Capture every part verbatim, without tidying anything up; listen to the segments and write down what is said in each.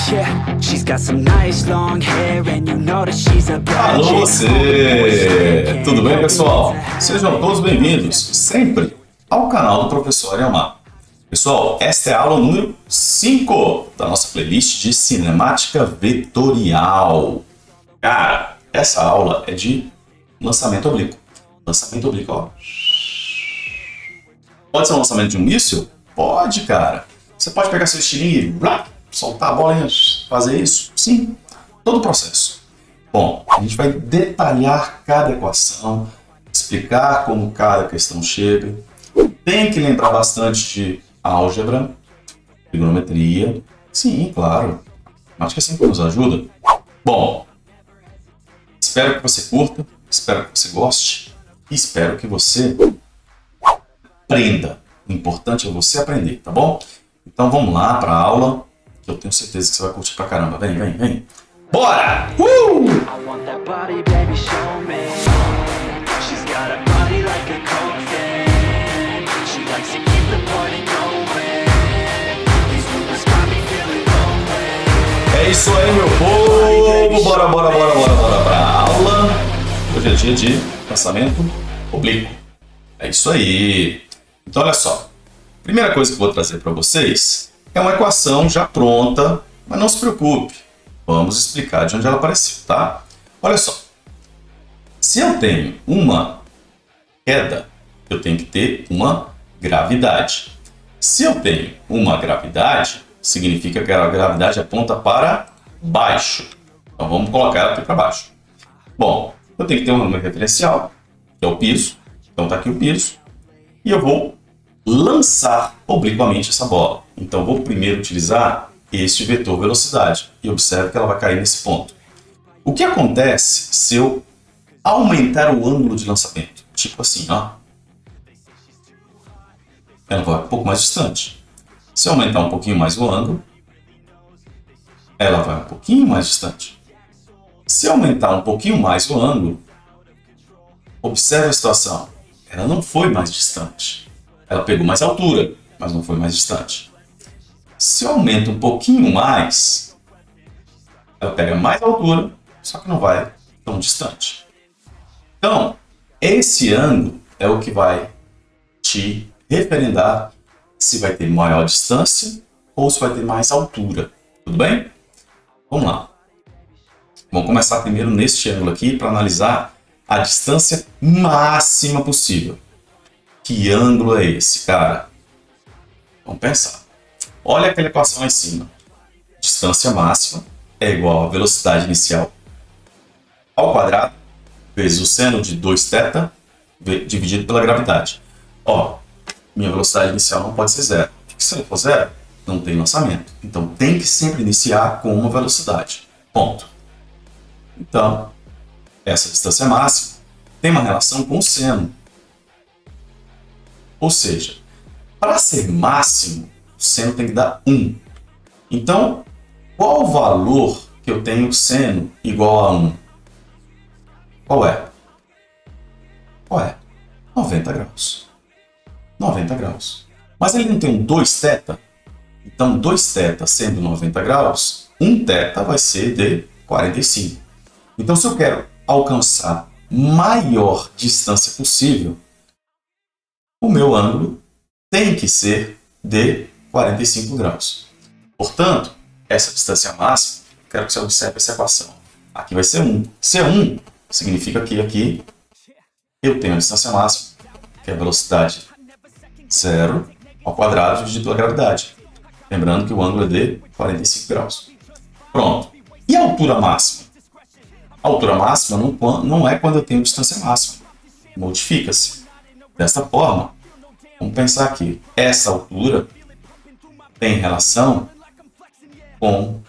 Alô você! Tudo bem, pessoal? Sejam todos bem-vindos, sempre, ao canal do Professor Yamar. Pessoal, esta é a aula número cinco da nossa playlist de cinemática vetorial. Cara, essa aula é de lançamento oblíquo. Lançamento oblíquo, ó. Pode ser um lançamento de um míssil? Pode, cara. Você pode pegar seu estilingue e blá, soltar a bola e fazer isso? Sim, todo o processo. Bom, a gente vai detalhar cada equação, explicar como cada questão chega. Tem que lembrar bastante de álgebra, trigonometria. Sim, claro. A matemática sempre nos ajuda. Bom, espero que você curta, espero que você goste e espero que você aprenda. O importante é você aprender, tá bom? Então vamos lá para a aula, que eu tenho certeza que você vai curtir pra caramba. Vem, vem, vem. Bora! Uh! É isso aí, meu povo! Bora, bora, bora, bora, bora pra aula. Hoje é dia de lançamento oblíquo. É isso aí. Então, olha só. Primeira coisa que eu vou trazer para vocês é uma equação já pronta, mas não se preocupe. Vamos explicar de onde ela apareceu, tá? Olha só. Se eu tenho uma queda, eu tenho que ter uma gravidade. Se eu tenho uma gravidade, significa que a gravidade aponta para baixo. Então vamos colocar ela aqui para baixo. Bom, eu tenho que ter um número referencial, que é o piso. Então está aqui o piso. E eu vou lançar obliquamente essa bola. Então vou primeiro utilizar este vetor velocidade. E observe que ela vai cair nesse ponto. O que acontece se eu aumentar o ângulo de lançamento? Tipo assim, ó. Ela vai um pouco mais distante. Se eu aumentar um pouquinho mais o ângulo, ela vai um pouquinho mais distante. Se eu aumentar um pouquinho mais o ângulo, observe a situação. Ela não foi mais distante. Ela pegou mais altura, mas não foi mais distante. Se eu aumento um pouquinho mais, ela pega mais altura, só que não vai tão distante. Então, esse ângulo é o que vai te referendar se vai ter maior distância ou se vai ter mais altura. Tudo bem? Vamos lá. Vamos começar primeiro neste ângulo aqui para analisar a distância máxima possível. Que ângulo é esse, cara? Vamos pensar. Olha aquela equação lá em cima. Distância máxima é igual a velocidade inicial ao quadrado vezes o seno de dois θ dividido pela gravidade. Ó, minha velocidade inicial não pode ser zero. Porque se não for zero, não tem lançamento. Então tem que sempre iniciar com uma velocidade. Ponto. Então, essa distância máxima tem uma relação com o seno. Ou seja, para ser máximo, o seno tem que dar um. Então, qual o valor que eu tenho seno igual a um? Qual é? Qual é? noventa graus. noventa graus. Mas ele não tem um dois θ? Então, dois θ sendo noventa graus, um θ vai ser de quarenta e cinco. Então, se eu quero alcançar maior distância possível, o meu ângulo tem que ser de quarenta e cinco graus. Portanto, essa distância máxima, quero que você observe essa equação. Aqui vai ser um. Se é um, significa que aqui eu tenho a distância máxima, que é a velocidade zero ao quadrado dividido pela gravidade. Lembrando que o ângulo é de quarenta e cinco graus. Pronto. E a altura máxima? A altura máxima não, não é quando eu tenho distância máxima. Modifica-se. Dessa forma, vamos pensar aqui. Essa altura tem relação com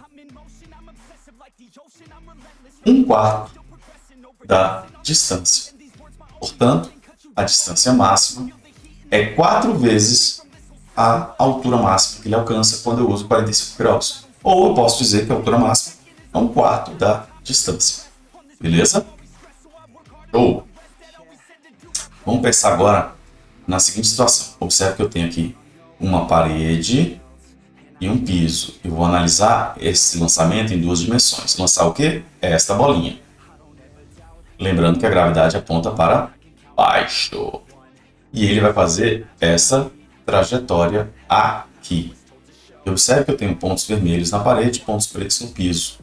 um quarto da distância. Portanto, a distância máxima é quatro vezes a altura máxima que ele alcança quando eu uso quarenta e cinco graus. Ou eu posso dizer que a altura máxima é um quarto da distância. Beleza? Show! Vamos pensar agora na seguinte situação. Observe que eu tenho aqui uma parede e um piso. Eu vou analisar esse lançamento em duas dimensões. Lançar o quê? Esta bolinha. Lembrando que a gravidade aponta para baixo. E ele vai fazer essa trajetória aqui. Observe que eu tenho pontos vermelhos na parede e pontos pretos no piso.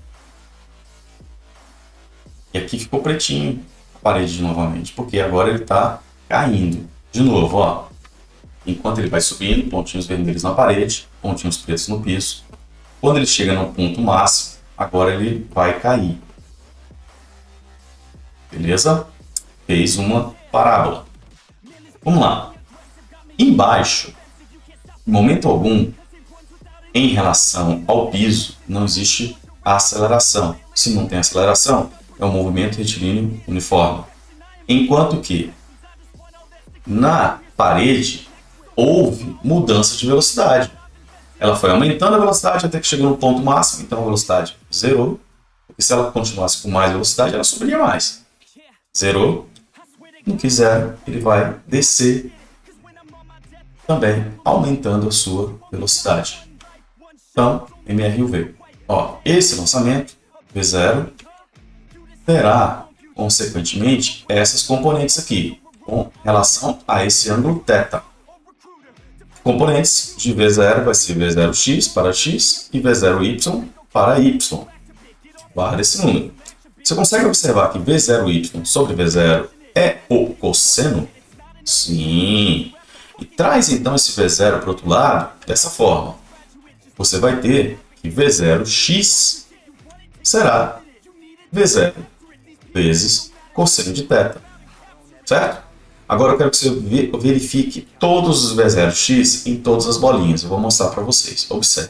E aqui ficou pretinho a parede novamente, porque agora ele está caindo. De novo, ó. Enquanto ele vai subindo, pontinhos vermelhos na parede, pontinhos pretos no piso. Quando ele chega no ponto máximo, agora ele vai cair. Beleza? Fez uma parábola. Vamos lá. Embaixo, em momento algum, em relação ao piso, não existe aceleração. Se não tem aceleração, é um movimento retilíneo uniforme. Enquanto que na parede houve mudança de velocidade. Ela foi aumentando a velocidade até que chegou no ponto máximo, então a velocidade zerou. Porque se ela continuasse com mais velocidade, ela subiria mais. Zerou. No que zero, ele vai descer também, aumentando a sua velocidade. Então, M R U V. Ó, esse lançamento, V zero, terá, consequentemente, essas componentes aqui, com relação a esse ângulo θ. Componentes de V zero vai ser V zero x para x e V zero y para y. Guarda esse número. Você consegue observar que V zero y sobre V zero é o cosseno? Sim. E traz então esse V zero para o outro lado dessa forma. Você vai ter que V zero x será V zero vezes cosseno de θ. Certo? Agora eu quero que você verifique todos os V zero x em todas as bolinhas. Eu vou mostrar para vocês. Observe.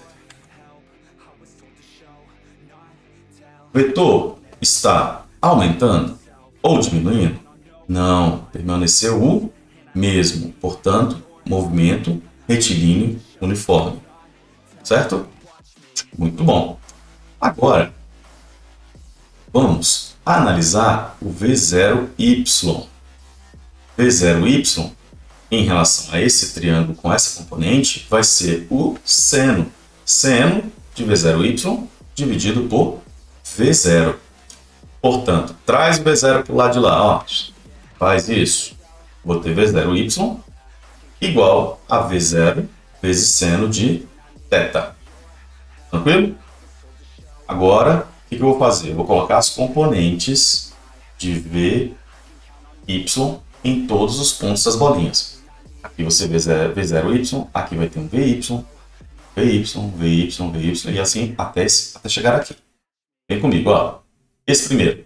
O vetor está aumentando ou diminuindo? Não, permaneceu o mesmo. Portanto, movimento retilíneo uniforme. Certo? Muito bom. Agora, vamos analisar o V zero y. V zero y, em relação a esse triângulo com essa componente, vai ser o seno. Seno de V zero y dividido por V zero. Portanto, traz o V zero para o lado de lá. Ó. Faz isso. Vou ter V zero y igual a V zero vezes seno de θ. Tranquilo? Agora, o que eu vou fazer? Eu vou colocar as componentes de V y em todos os pontos das bolinhas. Aqui você vê V zero y, aqui vai ter um V Y, V Y, V Y, V Y, e assim até, esse, até chegar aqui. Vem comigo, ó. Esse primeiro.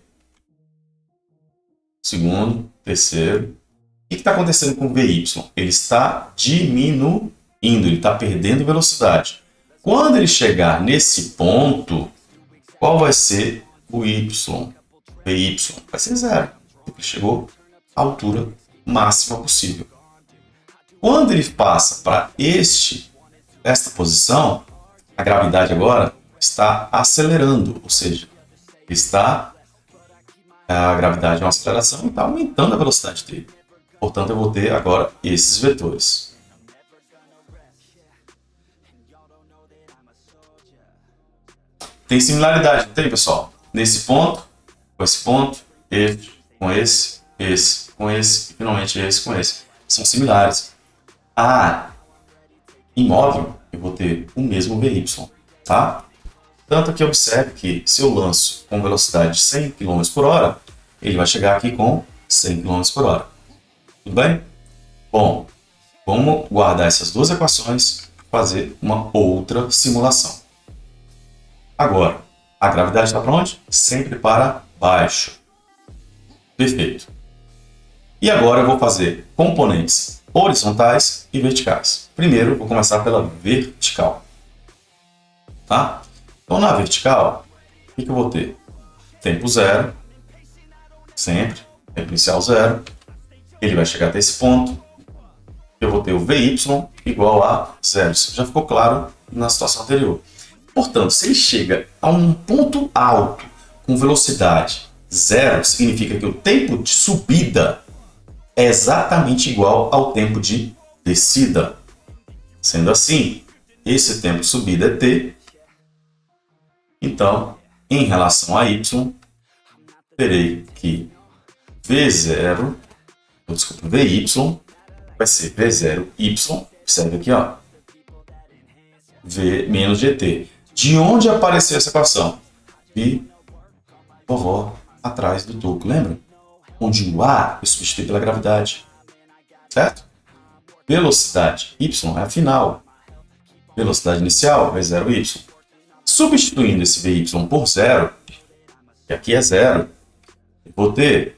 Segundo, terceiro. O que está acontecendo com o V Y? Ele está diminuindo, ele está perdendo velocidade. Quando ele chegar nesse ponto, qual vai ser o Y? V Y vai ser zero. Ele chegou à altura máxima possível. Quando ele passa para este, esta posição, a gravidade agora está acelerando, ou seja, está a gravidade é uma aceleração e está aumentando a velocidade dele. Portanto, eu vou ter agora esses vetores. Tem similaridade, não tem, pessoal? Nesse ponto, com esse ponto, este, com esse, esse, com esse, e finalmente esse com esse. São similares. A imóvel, eu vou ter o mesmo V Y, tá? Tanto que observe que se eu lanço com velocidade de cem quilômetros por hora, ele vai chegar aqui com cem quilômetros por hora. Tudo bem? Bom, vamos guardar essas duas equações e fazer uma outra simulação. Agora, a gravidade está para onde? Sempre para baixo. Perfeito. E agora eu vou fazer componentes horizontais e verticais. Primeiro, vou começar pela vertical. Tá? Então, na vertical, o que, que eu vou ter? Tempo zero, sempre, tempo inicial zero. Ele vai chegar até esse ponto. Eu vou ter o V Y igual a zero. Isso já ficou claro na situação anterior. Portanto, se ele chega a um ponto alto com velocidade zero, significa que o tempo de subida é exatamente igual ao tempo de descida. Sendo assim, esse tempo de subida é t. Então, em relação a y, terei que v zero, desculpa, vy vai ser v zero y, observe aqui, ó, v menos gt. De onde apareceu essa equação? Vi vovó atrás do toco, lembra? Onde o a eu substituí pela gravidade, certo? Velocidade y é a final. Velocidade inicial, v zero y. Substituindo esse vy por zero, que aqui é zero, eu vou ter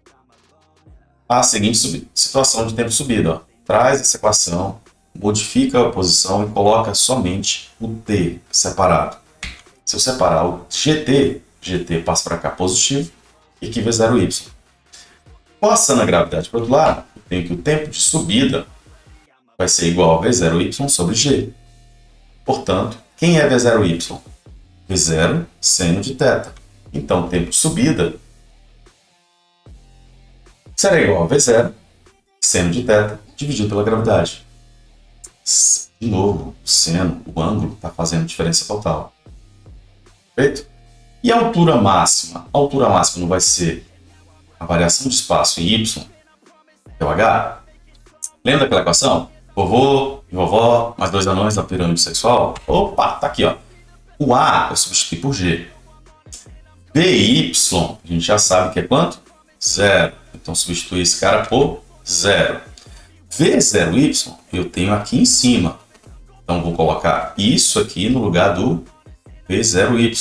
a seguinte situação de tempo de subida. Ó. Traz essa equação, modifica a posição e coloca somente o t separado. Se eu separar o gt, gt passa para cá positivo, e aqui v zero y. Passando a gravidade para o outro lado, eu tenho que o tempo de subida vai ser igual a v zero y sobre g. Portanto, quem é v zero y? v zero seno de θ. Então, o tempo de subida será igual a v zero seno de θ dividido pela gravidade. De novo, o seno, o ângulo, está fazendo diferença total. Perfeito? E a altura máxima? A altura máxima não vai ser a variação de espaço em y, que é o h? Lembra daquela equação? Vovô e vovó, mais dois anões da pirâmide sexual. Opa, tá aqui, ó. O a eu substituí por g. Vy, a gente já sabe que é quanto? Zero. Então, substituir esse cara por zero. v zero y eu tenho aqui em cima. Então, vou colocar isso aqui no lugar do v zero y.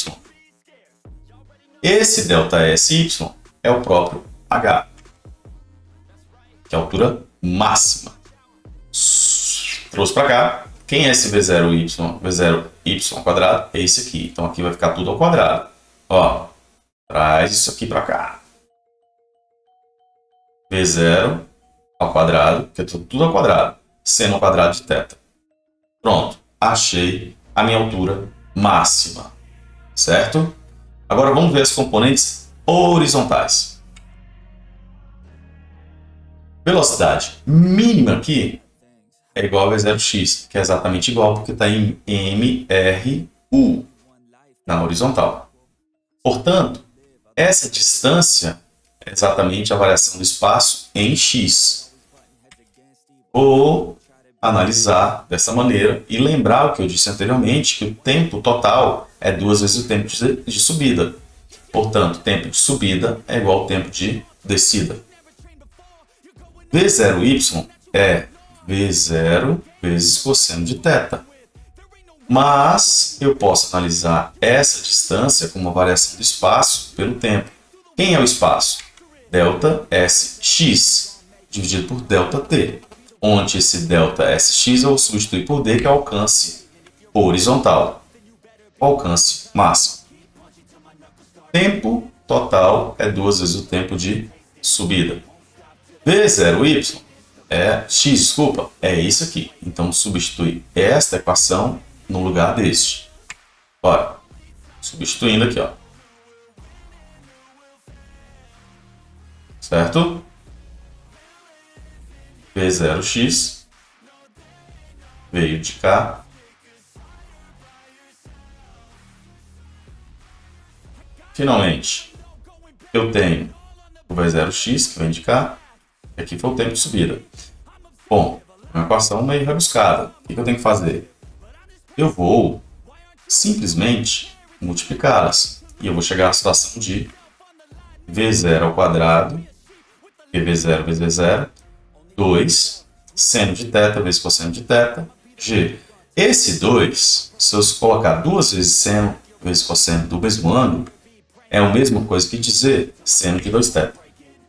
Esse ΔSy é o próprio h, que é a altura máxima. Trouxe para cá. Quem é esse v zero y? v zero y ao quadrado é esse aqui. Então, aqui vai ficar tudo ao quadrado. Ó, traz isso aqui para cá. v zero ao quadrado, que é tudo ao quadrado. Seno ao quadrado de θ. Pronto. Achei a minha altura máxima. Certo? Agora, vamos ver as componentes horizontais. Velocidade mínima aqui é igual a v zero x, que é exatamente igual, porque está em M R U, na horizontal. Portanto, essa distância é exatamente a variação do espaço em x. Vou analisar dessa maneira e lembrar o que eu disse anteriormente, que o tempo total é duas vezes o tempo de, de subida. Portanto, tempo de subida é igual ao tempo de descida. v zero y é v zero vezes cosseno de θ. Mas eu posso analisar essa distância como uma variação do espaço pelo tempo. Quem é o espaço? Delta S x dividido por delta t, onde esse delta S x eu vou substituir por d, que é o alcance horizontal, o alcance máximo. Tempo total é duas vezes o tempo de subida. v zero y é x, desculpa, é isso aqui. Então, substitui esta equação no lugar deste. Bora. Substituindo aqui, ó. Certo? v zero x veio de cá. Finalmente, eu tenho o v zero x, que vem de cá. E aqui foi o tempo de subida. Bom, uma equação meio rebuscada. O que eu tenho que fazer? Eu vou simplesmente multiplicá-las. E eu vou chegar à situação de v zero ao quadrado, v zero vezes v zero, dois, seno de θ vezes cosseno de θ, g. Esse dois, se eu colocar duas vezes seno vezes cosseno do mesmo ângulo, é a mesma coisa que dizer seno de dois θ.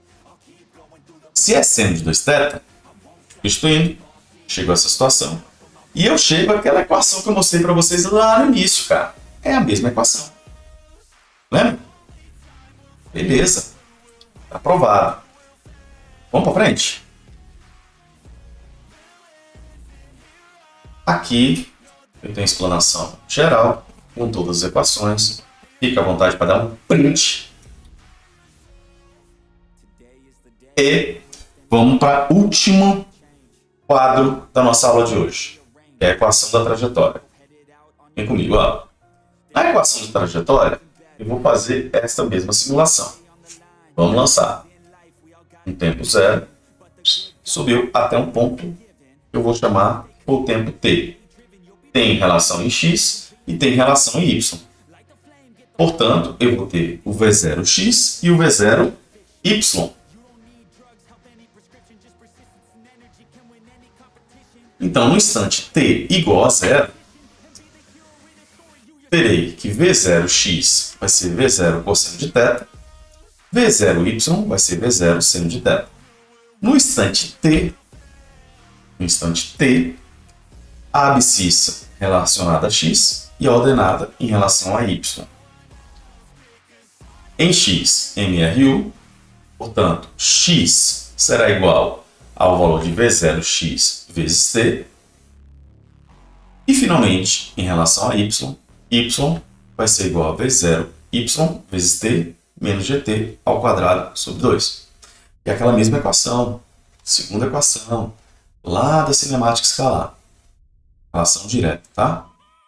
Se é seno de dois θ, substituindo, chegou a essa situação. E eu chego àquela equação que eu mostrei para vocês lá no início, cara. É a mesma equação. Lembra? Beleza. Está aprovado. Vamos para frente? Aqui eu tenho a explanação geral com todas as equações. Fique à vontade para dar um print. E vamos para o último quadro da nossa aula de hoje. que é a equação da trajetória. Vem comigo, ó. Na equação de trajetória, eu vou fazer esta mesma simulação. Vamos lançar. Um tempo zero, subiu até um ponto que eu vou chamar o tempo t. Tem relação em x e tem relação em y. Portanto, eu vou ter o v zero x e o v zero y. Então, no instante t igual a zero, terei que v zero x vai ser v zero cosseno de θ, v zero y vai ser v zero seno de θ. No instante t, no instante t, a abscissa relacionada a x e a ordenada em relação a y. Em x, M R U, portanto, x será igual ao valor de v zero x vezes t. E, finalmente, em relação a y, y vai ser igual a v zero y vezes t menos gt ao quadrado sobre dois. E aquela mesma equação, segunda equação, lá da cinemática escalar. Relação direta, tá?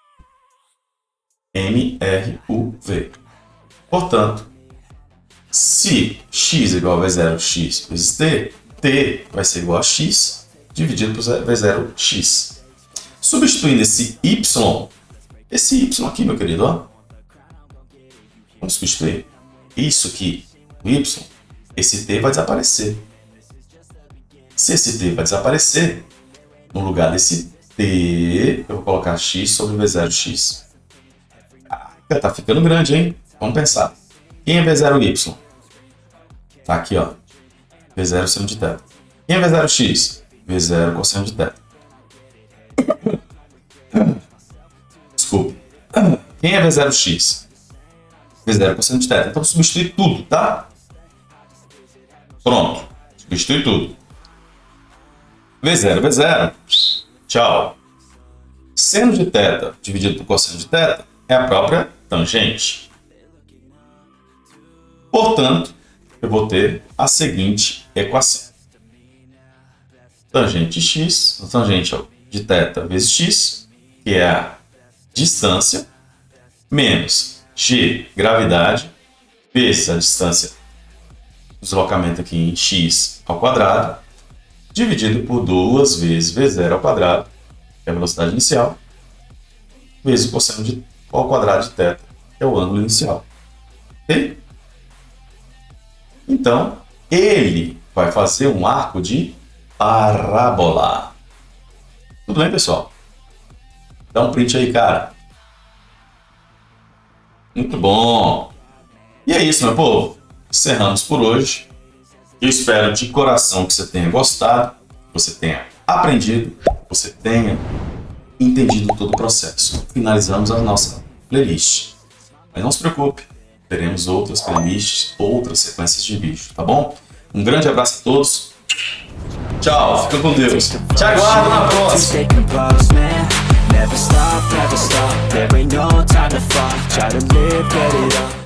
M R U V. Portanto, se x é igual a v zero x vezes t, t vai ser igual a x dividido por v zero x. Substituindo esse y, esse y aqui, meu querido, ó. Vamos substituir isso aqui, o y, esse t vai desaparecer. Se esse t vai desaparecer, no lugar desse t, eu vou colocar x sobre v zero x. Ah, tá ficando grande, hein? Vamos pensar. Quem é v zero y? Tá aqui, ó. v zero seno de θ. Quem é v zero x? v zero cosseno de θ. Desculpe. Quem é v zero x? v zero cosseno de θ. Então, substitui tudo, tá? Pronto. Substitui tudo. v zero, v zero. Tchau. Seno de θ dividido por cosseno de θ é a própria tangente. Portanto, eu vou ter a seguinte equação. Tangente de x, tangente de θ vezes x, que é a distância, menos g, gravidade, vezes a distância, deslocamento aqui em x ao quadrado, dividido por duas vezes v zero ao quadrado, que é a velocidade inicial, vezes o cosseno de, ao quadrado de θ, que é o ângulo inicial. Ok? Então, ele vai fazer um arco de parábola. Tudo bem, pessoal? Dá um print aí, cara. Muito bom. E é isso, meu povo. Encerramos por hoje. Eu espero de coração que você tenha gostado, que você tenha aprendido, que você tenha entendido todo o processo. Finalizamos a nossa playlist. Mas não se preocupe, teremos outras playlists, outras sequências de vídeo, tá bom? Um grande abraço a todos. Tchau, fica com Deus. Te aguardo na próxima. Never stop, never stop, there ain't no time to fall. Try to live, get it up.